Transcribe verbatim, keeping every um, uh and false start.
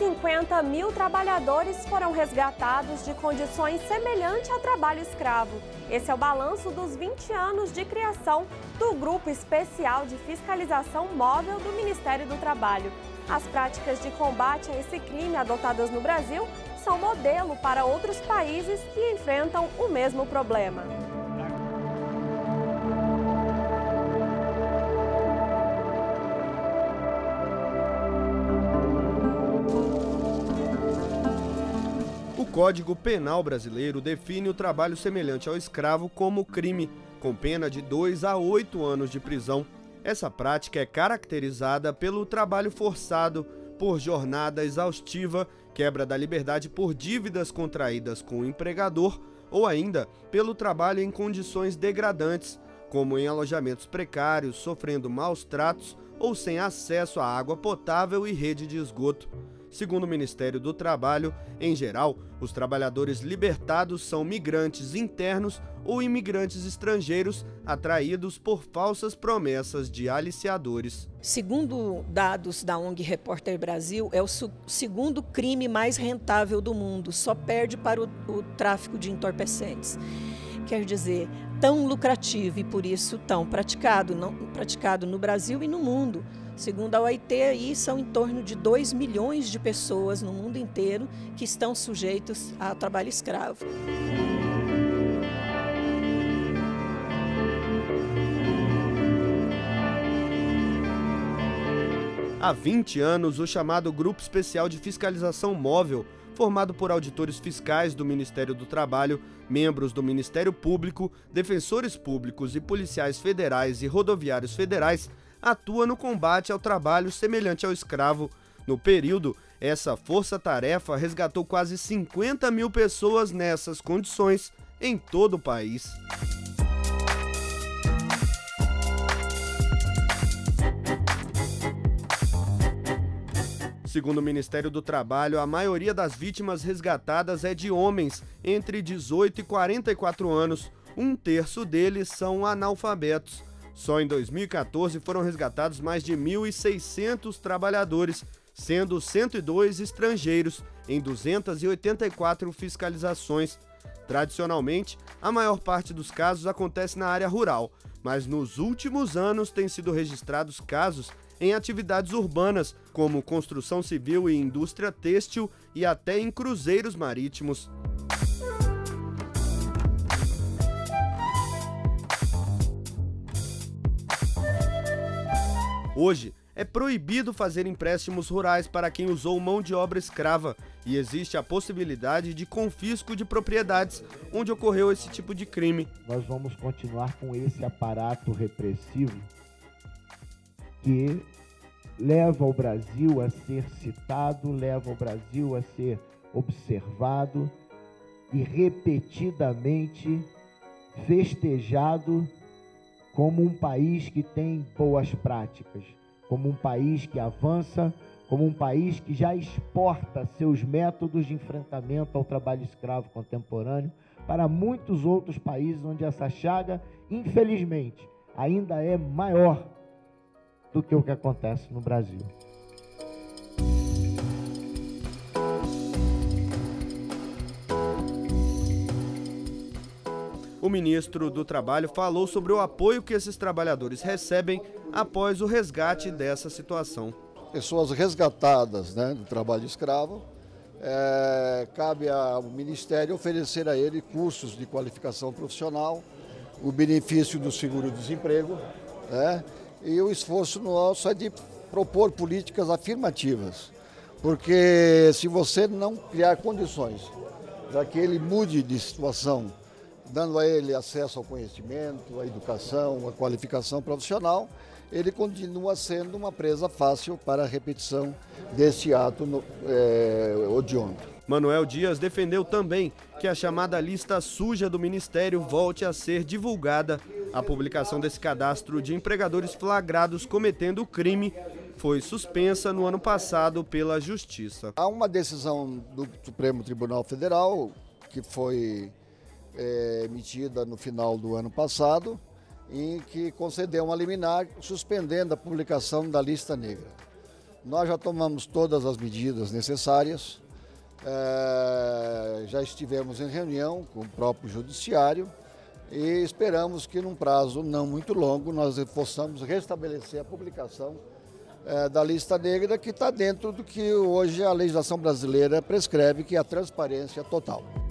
cinquenta mil trabalhadores foram resgatados de condições semelhantes ao trabalho escravo. Esse é o balanço dos vinte anos de criação do Grupo Especial de Fiscalização Móvel do Ministério do Trabalho. As práticas de combate a esse crime adotadas no Brasil são modelo para outros países que enfrentam o mesmo problema. O Código Penal brasileiro define o trabalho semelhante ao escravo como crime, com pena de dois a oito anos de prisão. Essa prática é caracterizada pelo trabalho forçado, por jornada exaustiva, quebra da liberdade por dívidas contraídas com o empregador ou ainda pelo trabalho em condições degradantes, como em alojamentos precários, sofrendo maus tratos ou sem acesso à água potável e rede de esgoto. Segundo o Ministério do Trabalho, em geral, os trabalhadores libertados são migrantes internos ou imigrantes estrangeiros atraídos por falsas promessas de aliciadores. Segundo dados da O N G Repórter Brasil, é o segundo crime mais rentável do mundo, só perde para o, o tráfico de entorpecentes. Quer dizer, tão lucrativo e por isso tão praticado, não, praticado no Brasil e no mundo. Segundo a O I T, aí são em torno de dois milhões de pessoas no mundo inteiro que estão sujeitos ao trabalho escravo. Há vinte anos, o chamado Grupo Especial de Fiscalização Móvel, formado por auditores fiscais do Ministério do Trabalho, membros do Ministério Público, defensores públicos e policiais federais e rodoviários federais, atua no combate ao trabalho semelhante ao escravo. No período, essa força-tarefa resgatou quase cinquenta mil pessoas nessas condições em todo o país. Segundo o Ministério do Trabalho, a maioria das vítimas resgatadas é de homens entre dezoito e quarenta e quatro anos. Um terço deles são analfabetos. Só em dois mil e quatorze foram resgatados mais de mil e seiscentos trabalhadores, sendo cento e dois estrangeiros, em duzentas e oitenta e quatro fiscalizações. Tradicionalmente, a maior parte dos casos acontece na área rural, mas nos últimos anos têm sido registrados casos em atividades urbanas, como construção civil e indústria têxtil e até em cruzeiros marítimos. Hoje, é proibido fazer empréstimos rurais para quem usou mão de obra escrava e existe a possibilidade de confisco de propriedades onde ocorreu esse tipo de crime. Nós vamos continuar com esse aparato repressivo que leva o Brasil a ser citado, leva o Brasil a ser observado e repetidamente festejado como um país que tem boas práticas, como um país que avança, como um país que já exporta seus métodos de enfrentamento ao trabalho escravo contemporâneo para muitos outros países onde essa chaga, infelizmente, ainda é maior do que o que acontece no Brasil. O ministro do Trabalho falou sobre o apoio que esses trabalhadores recebem após o resgate dessa situação. Pessoas resgatadas, né, do trabalho escravo, é, cabe ao Ministério oferecer a ele cursos de qualificação profissional, o benefício do seguro-desemprego, né, e o esforço nosso é de propor políticas afirmativas, porque se você não criar condições para que ele mude de situação, dando a ele acesso ao conhecimento, à educação, à qualificação profissional, ele continua sendo uma presa fácil para a repetição desse ato no, é, odiondo. Manuel Dias defendeu também que a chamada lista suja do Ministério volte a ser divulgada. A publicação desse cadastro de empregadores flagrados cometendo o crime foi suspensa no ano passado pela Justiça. Há uma decisão do Supremo Tribunal Federal que foi É, emitida no final do ano passado, em que concedeu uma liminar suspendendo a publicação da lista negra. Nós já tomamos todas as medidas necessárias, é, já estivemos em reunião com o próprio judiciário e esperamos que num prazo não muito longo nós possamos restabelecer a publicação é, da lista negra, que está dentro do que hoje a legislação brasileira prescreve, que é a transparência total.